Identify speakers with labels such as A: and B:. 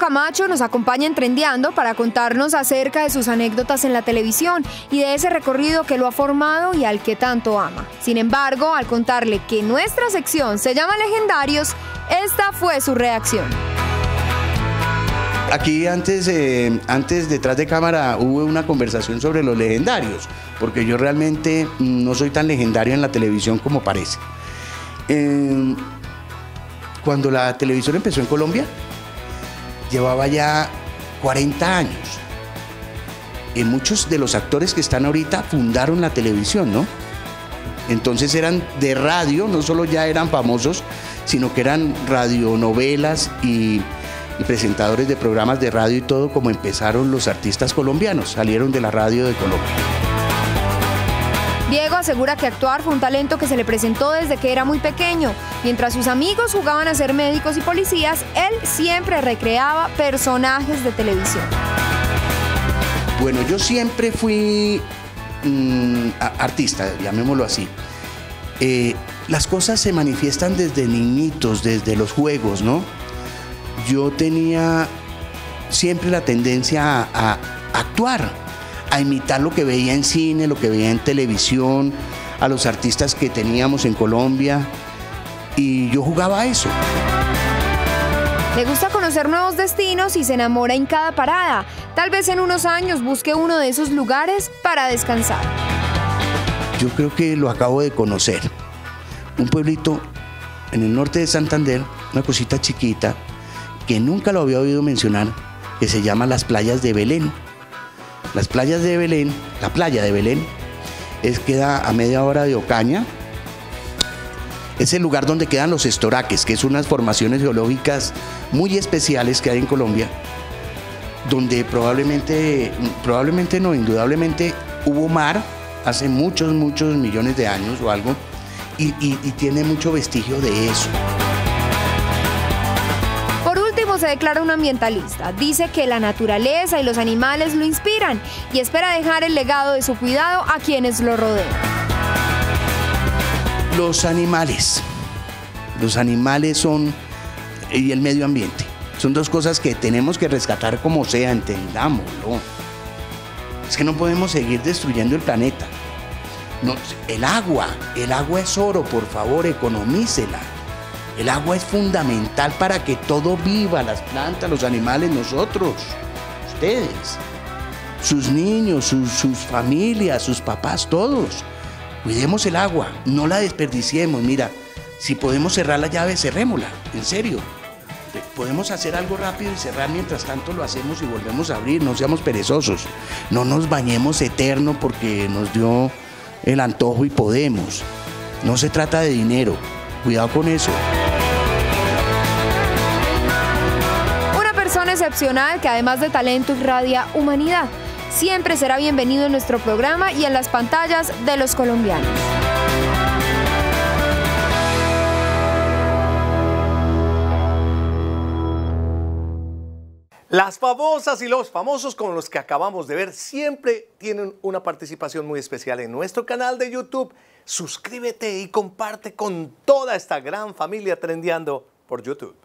A: Camacho nos acompaña en Trendeando para contarnos acerca de sus anécdotas en la televisión y de ese recorrido que lo ha formado y al que tanto ama. Sin embargo, al contarle que nuestra sección se llama Legendarios, esta fue su reacción.
B: Aquí antes detrás de cámara hubo una conversación sobre los legendarios, porque yo realmente no soy tan legendario en la televisión como parece. Cuando la televisión empezó en Colombia, llevaba ya 40 años. Y muchos de los actores que están ahorita fundaron la televisión, ¿no? Entonces eran de radio, no solo ya eran famosos, sino que eran radionovelas y presentadores de programas de radio y todo, como empezaron los artistas colombianos, salieron de la radio de Colombia.
A: Diego asegura que actuar fue un talento que se le presentó desde que era muy pequeño. Mientras sus amigos jugaban a ser médicos y policías, él siempre recreaba personajes de televisión.
B: Bueno, yo siempre fui artista, llamémoslo así. Las cosas se manifiestan desde niñitos, desde los juegos, ¿no? Yo tenía siempre la tendencia a actuar, a imitar lo que veía en cine, lo que veía en televisión, a los artistas que teníamos en Colombia, y yo jugaba a eso.
A: Le gusta conocer nuevos destinos y se enamora en cada parada. Tal vez en unos años busque uno de esos lugares para descansar.
B: Yo creo que lo acabo de conocer. Un pueblito en el norte de Santander, una cosita chiquita, que nunca lo había oído mencionar, que se llama Las Playas de Belén. Las Playas de Belén, la playa de Belén, queda a media hora de Ocaña. Es el lugar donde quedan los estoraques, que son unas formaciones geológicas muy especiales que hay en Colombia, donde probablemente no, indudablemente hubo mar hace muchos millones de años o algo, y tiene mucho vestigio de eso.
A: Se declara un ambientalista. Dice que la naturaleza y los animales lo inspiran y espera dejar el legado de su cuidado a quienes lo rodean.
B: Los animales son, y el medio ambiente, son dos cosas que tenemos que rescatar como sea, entendámoslo. Es que no podemos seguir destruyendo el planeta. No, el agua es oro, por favor, economícela. El agua es fundamental para que todo viva, las plantas, los animales, nosotros, ustedes, sus niños, sus familias, sus papás, todos. Cuidemos el agua, no la desperdiciemos. Mira, si podemos cerrar la llave, cerrémosla, en serio. Podemos hacer algo rápido y cerrar, mientras tanto lo hacemos y volvemos a abrir, no seamos perezosos. No nos bañemos eterno porque nos dio el antojo y podemos. No se trata de dinero, cuidado con eso.
A: Excepcional que además de talento irradia humanidad. Siempre será bienvenido en nuestro programa y en las pantallas de los colombianos.
C: Las famosas y los famosos con los que acabamos de ver siempre tienen una participación muy especial en nuestro canal de YouTube. Suscríbete y comparte con toda esta gran familia Trendeando por YouTube.